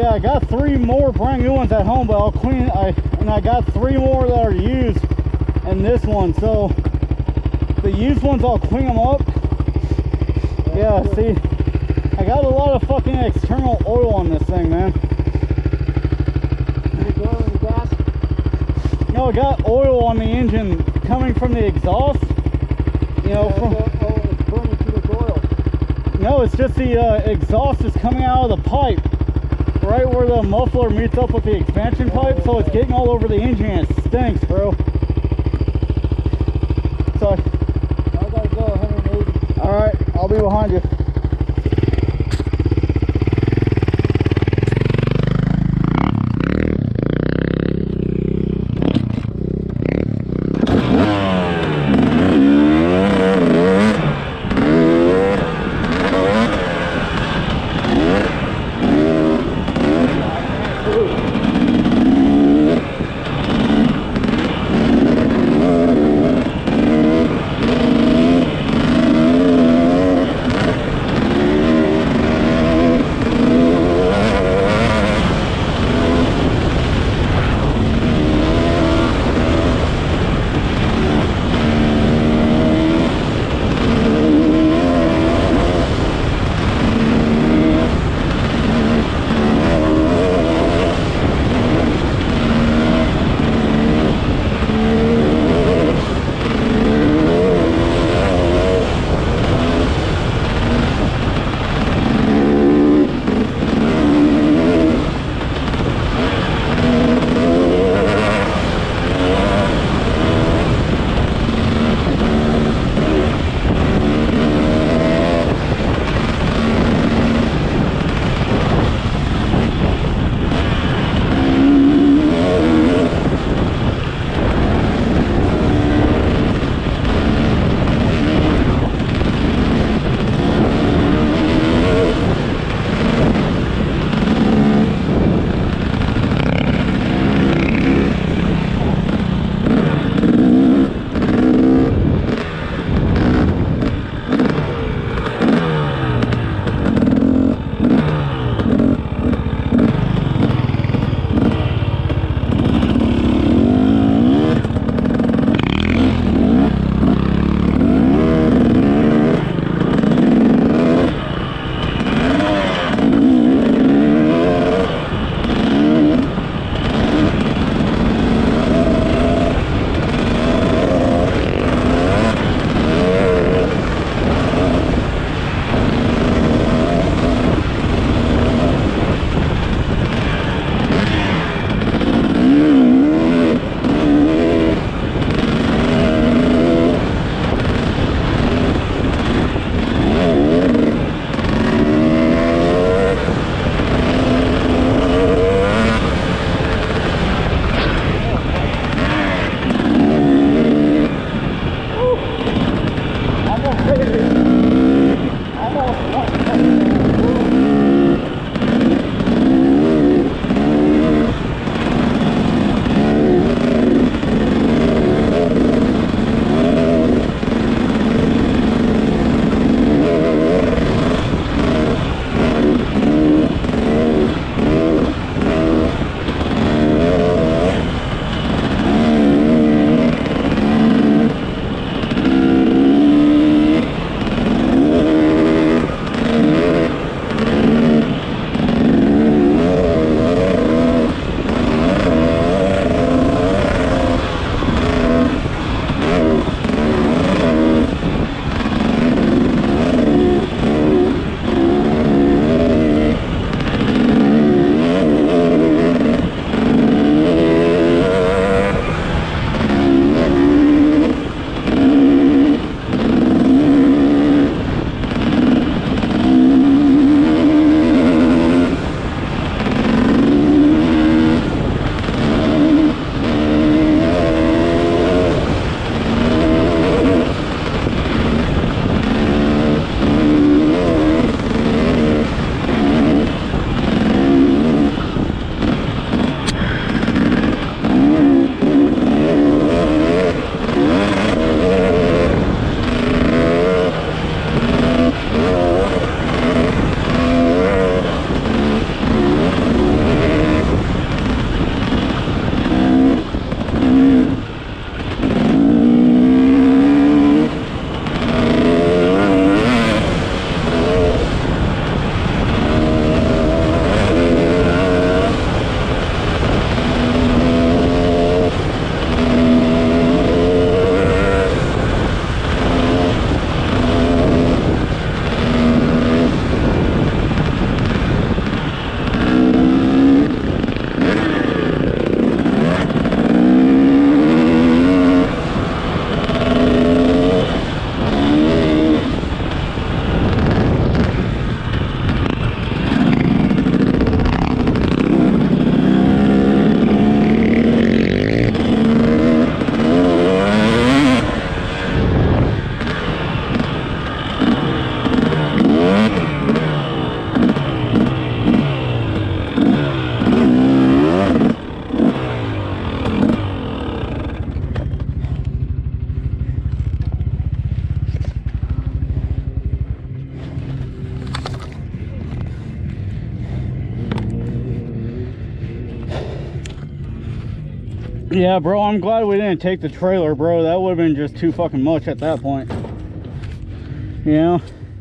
Yeah, I got 3 more brand new ones at home, but I'll clean. And I got 3 more that are used, and this one. So the used ones, I'll clean them up. Yeah, see, I got a lot of fucking external oil on this thing, man. Oil in the gas? No, I got oil on the engine coming from the exhaust. You know, it's burning too much oil. No, it's just the exhaust is coming out of the pipe, right where the muffler meets up with the expansion pipe, so it's getting all over the engine and it stinks, bro. So I gotta go 180. Alright, I'll be behind you. Yeah, bro, I'm glad we didn't take the trailer, bro. That would have been just too fucking much at that point. You know?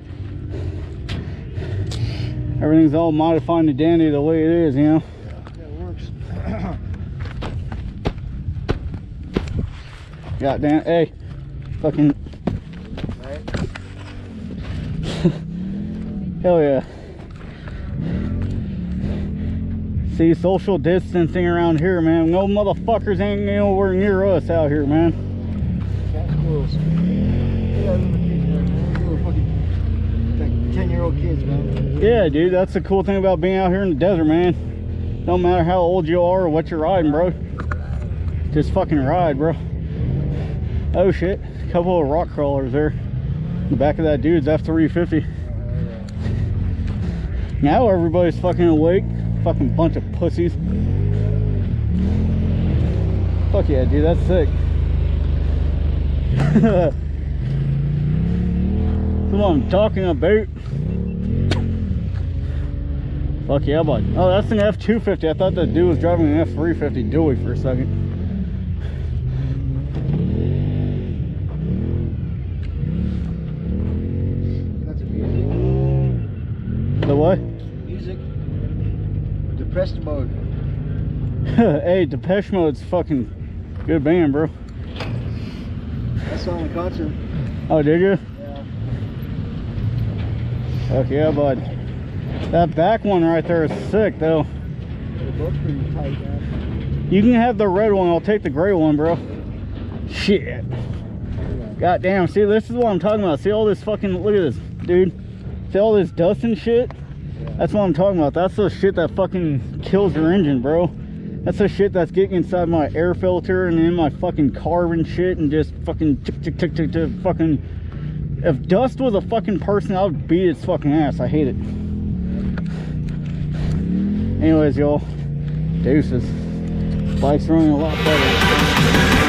Everything's all modified and dandy the way it is, you know? Yeah, it works. Goddamn, hey, fucking, Right? hell yeah. See, social distancing around here, man. No motherfuckers ain't nowhere near us out here, man. Cat squirrels. Yeah, little kids, man. Little fucking, like 10-year-old kids, man. Yeah, dude, that's the cool thing about being out here in the desert, man. No matter how old you are or what you're riding, bro. Just fucking ride, bro. Oh shit, a couple of rock crawlers there. The back of that dude's F-350. Now everybody's fucking awake. Fucking bunch of pussies. Fuck yeah, dude, that's sick. That's what I'm talking about. Fuck yeah, bud. Oh, that's an F-250. I thought that dude was driving an F-350 dually for a second. That's a music. The what? Music. Depressed mode. Hey, Depeche Mode's fucking good band, bro. I saw him in concert. Oh, did you? Yeah. Fuck yeah, bud. That back one right there is sick, though. They're both pretty tight, man. You can have the red one. I'll take the gray one, bro. Shit. God damn. See, this is what I'm talking about. See all this fucking... Look at this, dude. See all this dust and shit? Yeah. That's what I'm talking about. That's the shit that fucking kills your engine, bro. That's the shit that's getting inside my air filter and in my fucking carb and shit and just fucking tick, tick, tick, tick, tick, fucking... If dust was a fucking person, I would beat its fucking ass. I hate it. Anyways, y'all. Deuces. Bike's running a lot better.